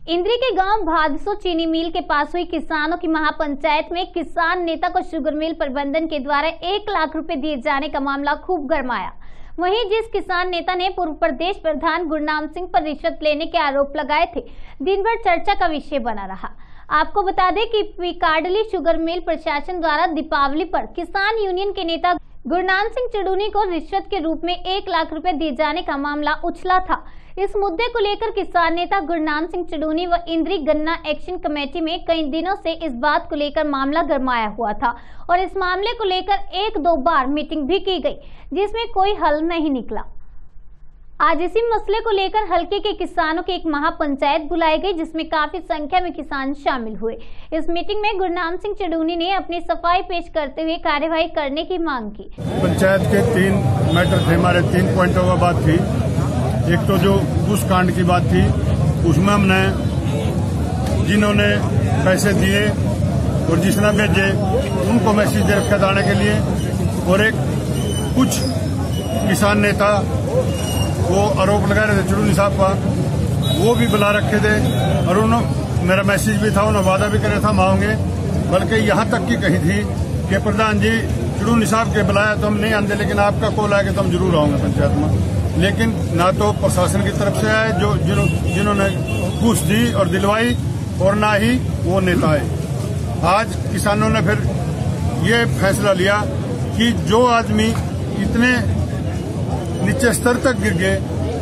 इंद्री के गांव भादसो चीनी मिल के पास हुई किसानों की महापंचायत में किसान नेता को शुगर मिल प्रबंधन के द्वारा 1 लाख रुपए दिए जाने का मामला खूब गरमाया। वहीं जिस किसान नेता ने पूर्व प्रदेश प्रधान गुरनाम सिंह पर रिश्वत लेने के आरोप लगाए थे, दिन भर चर्चा का विषय बना रहा। आपको बता दें कि पिकाडली शुगर मिल प्रशासन द्वारा दीपावली पर किसान यूनियन के नेता गुरनाम सिंह चुड़ूनी को रिश्वत के रूप में 1 लाख रुपए दिए जाने का मामला उछला था। इस मुद्दे को लेकर किसान नेता गुरनाम सिंह चुड़ूनी व इंद्री गन्ना एक्शन कमेटी में कई दिनों से इस बात को लेकर मामला गरमाया हुआ था और इस मामले को लेकर 1-2 बार मीटिंग भी की गई, जिसमें कोई हल नहीं निकला। आज इसी मसले को लेकर हलके के किसानों की एक महापंचायत बुलाई गई, जिसमें काफी संख्या में किसान शामिल हुए। इस मीटिंग में गुरनाम सिंह चुड़ूनी ने अपनी सफाई पेश करते हुए कार्यवाही करने की मांग की। पंचायत के 3 मैटर थे, हमारे 3 पॉइंटों की बात थी। एक तो जो घूस कांड की बात थी, उसमें हमने जिन्होंने पैसे दिए और जिसने भेजे उनको मैसेज दे रखा जाने के लिए, और एक कुछ किसान नेता वो आरोप लगा रहे थे चुड़ूनी साहब का, वो भी बुला रखे थे और उन्होंने मेरा मैसेज भी था, उन्होंने वादा भी करे था मांगे, बल्कि यहाँ तक की कही थी कि प्रधान जी चुड़ूनी साहब के बुलाया तो हम नहीं आते, लेकिन आपका कॉल आया कि तो हम जरूर आएंगे पंचायत में। लेकिन ना तो प्रशासन की तरफ से आए जो जिन्होंने घूस दी और दिलवाई, और ना ही वो नेता आए। आज किसानों ने फिर ये फैसला लिया कि जो आदमी इतने नीचे स्तर तक गिर गए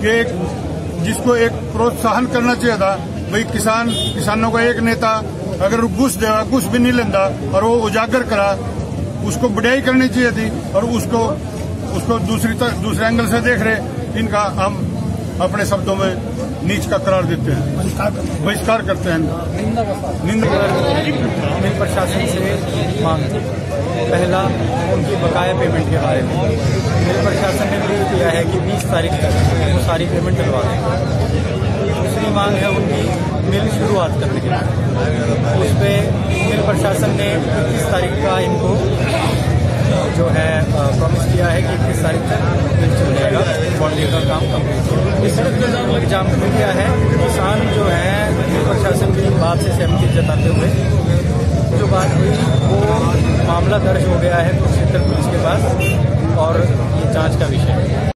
कि जिसको एक प्रोत्साहन करना चाहिए था, भाई किसानों का एक नेता अगर घूस देगा, घूस भी नहीं लेता और वो उजागर करा, उसको बढ़ाई करनी चाहिए थी, और उसको दूसरे एंगल से देख रहे, इनका हम अपने शब्दों में नीच का करार देते हैं, बहिष्कार करते हैं, निंदा। मिल प्रशासन से मांग, पहला उनकी बकाया पेमेंट के बारे में मिल प्रशासन ने भी किया है कि 20 तारीख तक वो सारी पेमेंट डलवा दें। दूसरी मांग है उनकी मिल शुरुआत करने के लिए, उस पर मिल प्रशासन ने 21 तारीख का इनको जो है प्रॉमिस किया है कि 21 तारीख तक मिल चल जाएगा, बॉन्डिंग का काम कंप्लीट। इस एग्जाम में क्या है, किसान जो है मिल प्रशासन की बात से सहमति जताते हुए जो बात हुई वो मामला दर्ज हो गया है कुरुक्षेत्र पुलिस के पास, और ये जांच का विषय है।